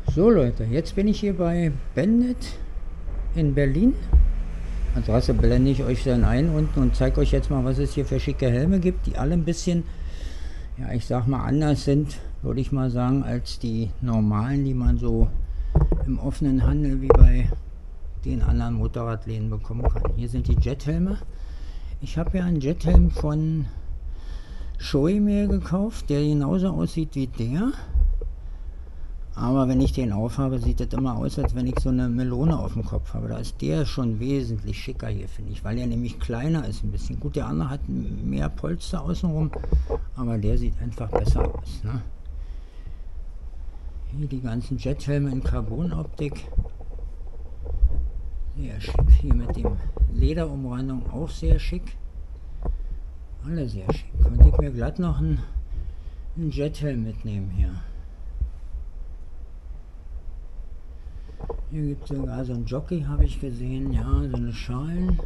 So Leute, jetzt bin ich hier bei Bandit in Berlin. Adresse blende ich euch dann ein unten und zeige euch jetzt mal, was es hier für schicke Helme gibt, die alle ein bisschen, ja ich sag mal, anders sind, würde ich mal sagen, als die normalen, die man so im offenen Handel wie bei den anderen Motorradläden bekommen kann. Hier sind die Jethelme. Ich habe ja einen Jethelm von Shoei mir gekauft, der genauso aussieht wie der. Aber wenn ich den aufhabe, sieht das immer aus, als wenn ich so eine Melone auf dem Kopf habe. Da ist der schon wesentlich schicker hier, finde ich, weil er nämlich kleiner ist ein bisschen. Gut, der andere hat mehr Polster außenrum, aber der sieht einfach besser aus. Ne? Hier die ganzen Jethelme in Carbonoptik. Sehr schick. Hier mit dem Lederumrandung auch sehr schick. Alle sehr schick. Könnte ich mir glatt noch einen Jethelm mitnehmen hier. Hier gibt es sogar so einen Jockey, habe ich gesehen. Ja, so eine Schalen.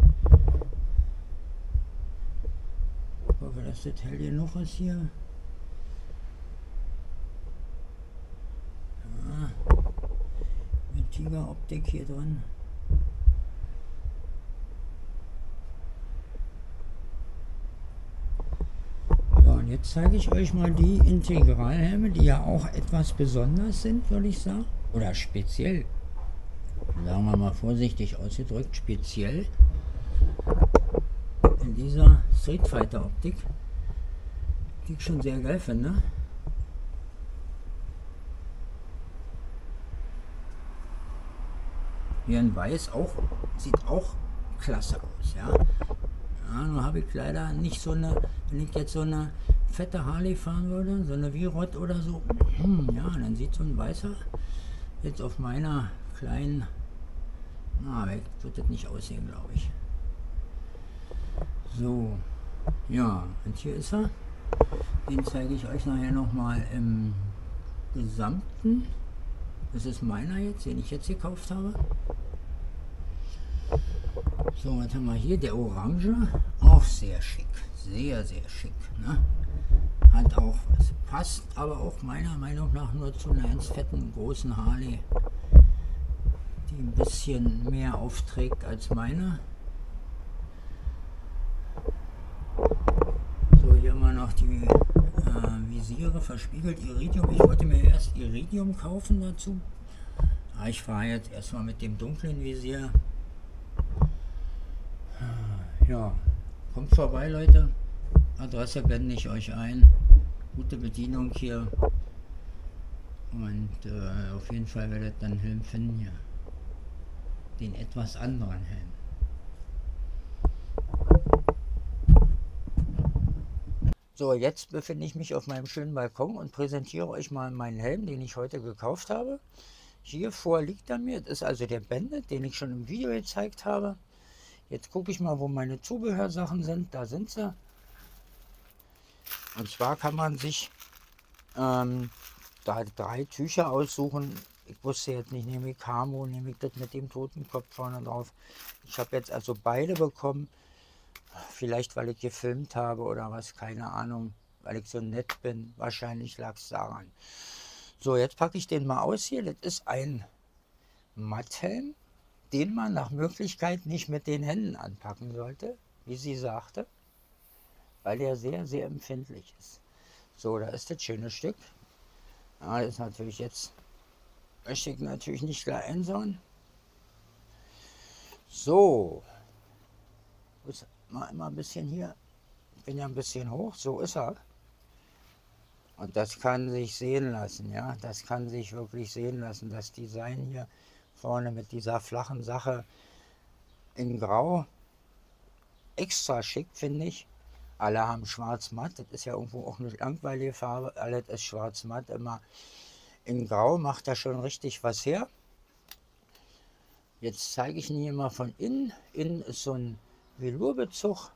Ich hoffe, dass das hell genug ist hier. Ja, mit Tigeroptik hier drin. So, und jetzt zeige ich euch mal die Integralhelme, die ja auch etwas besonders sind, würde ich sagen. Oder speziell. Sagen wir mal vorsichtig ausgedrückt, speziell. In dieser Street Fighter Optik, die ich schon sehr geil finde. Hier in Weiß auch, sieht auch klasse aus, ja. Ja, nur habe ich leider nicht so eine, wenn ich jetzt so eine fette Harley fahren würde, so eine V-Rod oder so, ja, dann sieht so ein weißer jetzt auf meiner kleinen, na, weg wird das nicht aussehen, glaube ich. So, ja, und hier ist er. Den zeige ich euch nachher nochmal im Gesamten. Das ist meiner jetzt, den ich jetzt gekauft habe. So, was haben wir hier? Der Orange, auch sehr schick, sehr, sehr schick. Ne? Hat auch was. Passt aber auch meiner Meinung nach nur zu einer ganz fetten, großen Harley, die ein bisschen mehr aufträgt als meine. So, hier haben wir noch die Visiere, verspiegelt Iridium. Ich wollte mir erst Iridium kaufen dazu. Aber ich fahre jetzt erstmal mit dem dunklen Visier. Ja, kommt vorbei, Leute. Adresse blende ich euch ein. Gute Bedienung hier. Und auf jeden Fall werdet ihr dann einen Helm finden hier. Den etwas anderen Helm. So, jetzt befinde ich mich auf meinem schönen Balkon und präsentiere euch mal meinen Helm, den ich heute gekauft habe. Hier vor liegt er mir. Das ist also der Bandit, den ich schon im Video gezeigt habe. Jetzt gucke ich mal, wo meine Zubehörsachen sind. Da sind sie. Und zwar kann man sich da 3 Tücher aussuchen. Ich wusste jetzt nicht, nehme ich Camo, nehme ich das mit dem Totenkopf vorne drauf. Ich habe jetzt also beide bekommen. Vielleicht, weil ich gefilmt habe oder was, keine Ahnung. Weil ich so nett bin. Wahrscheinlich lag es daran. So, jetzt packe ich den mal aus hier. Das ist ein Matthelm, den man nach Möglichkeit nicht mit den Händen anpacken sollte, wie sie sagte, weil der sehr, sehr empfindlich ist. So, da ist das schöne Stück. Ja, das ist natürlich jetzt, möchte ich natürlich nicht gleich einsauen. So, muss mal immer ein bisschen hier, ich bin ja ein bisschen hoch, so ist er. Und das kann sich sehen lassen, ja, das kann sich wirklich sehen lassen, das Design hier vorne mit dieser flachen Sache in Grau, extra schick, finde ich. Alle haben schwarz-matt, das ist ja irgendwo auch eine langweilige Farbe, alles ist schwarz-matt, immer in Grau macht er schon richtig was her. Jetzt zeige ich ihn hier mal von innen. Innen ist so ein Velourbezug.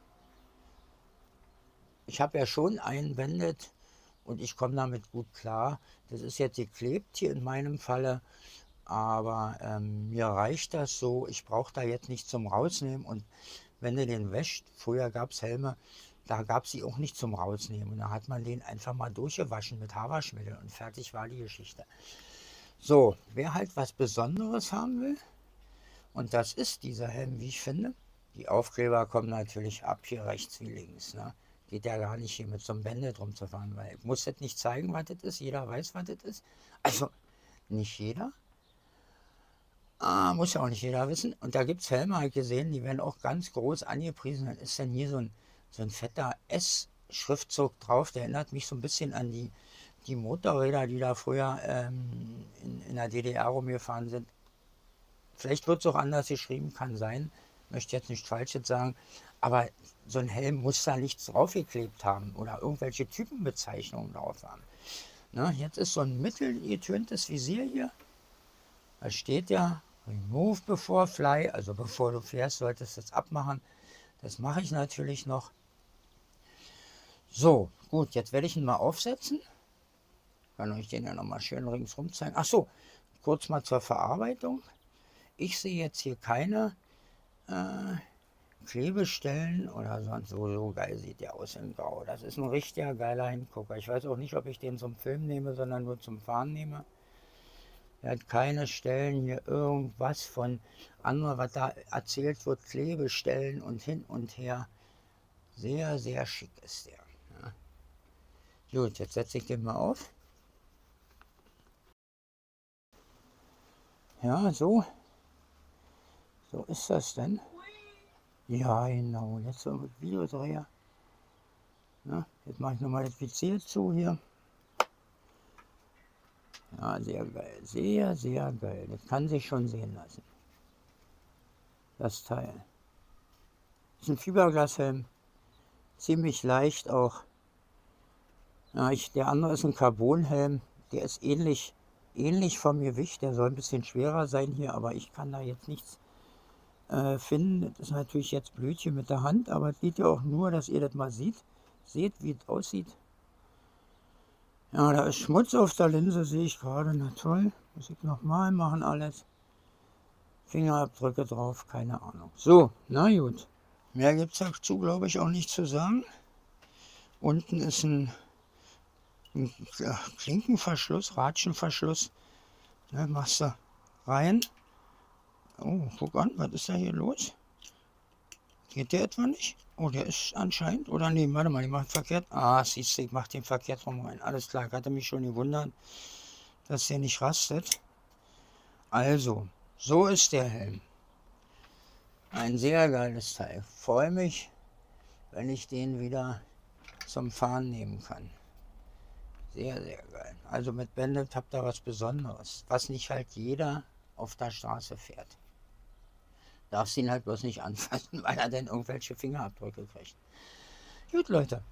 Ich habe ja schon einwendet und ich komme damit gut klar. Das ist jetzt geklebt hier in meinem Falle. Aber mir reicht das so, ich brauche da jetzt nicht zum Rausnehmen. Und wenn du den wäscht, früher gab es Helme, da gab es sie auch nicht zum Rausnehmen. Und da hat man den einfach mal durchgewaschen mit Haarwaschmittel und fertig war die Geschichte. So, wer halt was Besonderes haben will, und das ist dieser Helm, wie ich finde. Die Aufkleber kommen natürlich ab, hier rechts wie links. Ne? Geht ja gar nicht hier mit so einem Bandit rumzufahren, weil ich muss das nicht zeigen, was das ist. Jeder weiß, was das ist. Also, nicht jeder. Muss ja auch nicht jeder wissen. Und da gibt es Helme, halt gesehen, die werden auch ganz groß angepriesen. Dann ist dann hier so ein fetter S-Schriftzug drauf. Der erinnert mich so ein bisschen an die Motorräder, die da früher in der DDR rumgefahren sind. Vielleicht wird es auch anders geschrieben, kann sein. Möchte jetzt nicht Falsches sagen. Aber so ein Helm muss da nichts draufgeklebt haben oder irgendwelche Typenbezeichnungen drauf haben. Na, jetzt ist so ein mittelgetöntes Visier hier. Da steht ja Remove before fly, also bevor du fährst, solltest du das abmachen. Das mache ich natürlich noch. So, gut, jetzt werde ich ihn mal aufsetzen. Kann euch den ja nochmal schön ringsrum zeigen. Ach so, kurz mal zur Verarbeitung. Ich sehe jetzt hier keine Klebestellen oder sonst so geil sieht der aus in Grau. Das ist ein richtiger geiler Hingucker. Ich weiß auch nicht, ob ich den zum Film nehme, sondern nur zum Fahren nehme. Er hat keine Stellen hier irgendwas von anderem, was da erzählt wird, Klebestellen und hin und her. Sehr, sehr schick ist der. Ja. Gut, jetzt setze ich den mal auf. Ja, so. So ist das denn. Ja, genau. Jetzt so mit Videodreher. Ja, jetzt mache ich nochmal das Visier zu hier. Ja, sehr geil. Sehr, sehr geil. Das kann sich schon sehen lassen. Das Teil. Das ist ein Fiberglashelm. Ziemlich leicht auch. Ja, der andere ist ein Carbonhelm. Der ist ähnlich vom Gewicht. Der soll ein bisschen schwerer sein hier, aber ich kann da jetzt nichts finden. Das ist natürlich jetzt Blödchen mit der Hand, aber es geht ja auch nur, dass ihr das mal seht. Seht, wie es aussieht. Ja, da ist Schmutz auf der Linse, sehe ich gerade. Na toll. Muss ich nochmal machen alles. Fingerabdrücke drauf, keine Ahnung. So, na gut. Mehr gibt es dazu, glaube ich, auch nicht zu sagen. Unten ist ein Klinkenverschluss, Ratschenverschluss. Ne, machst du rein. Oh, guck an, was ist da hier los? Geht der etwa nicht? Oh, der ist anscheinend. Oder nee, warte mal, ich mache verkehrt. Ah, siehst du, ich mache den verkehrt rum rein. Alles klar, ich hatte mich schon gewundert, dass der nicht rastet. Also, so ist der Helm. Ein sehr geiles Teil. Freue mich, wenn ich den wieder zum Fahren nehmen kann. Sehr, sehr geil. Also mit Bandit habt ihr was Besonderes, was nicht halt jeder auf der Straße fährt. Darfst ihn halt bloß nicht anfassen, weil er dann irgendwelche Fingerabdrücke kriegt. Gut, Leute.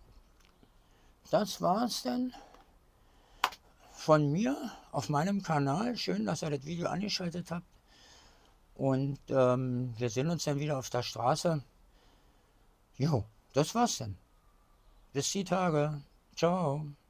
Das war's dann von mir auf meinem Kanal. Schön, dass ihr das Video angeschaltet habt. Und wir sehen uns dann wieder auf der Straße. Jo, das war's dann. Bis die Tage. Ciao.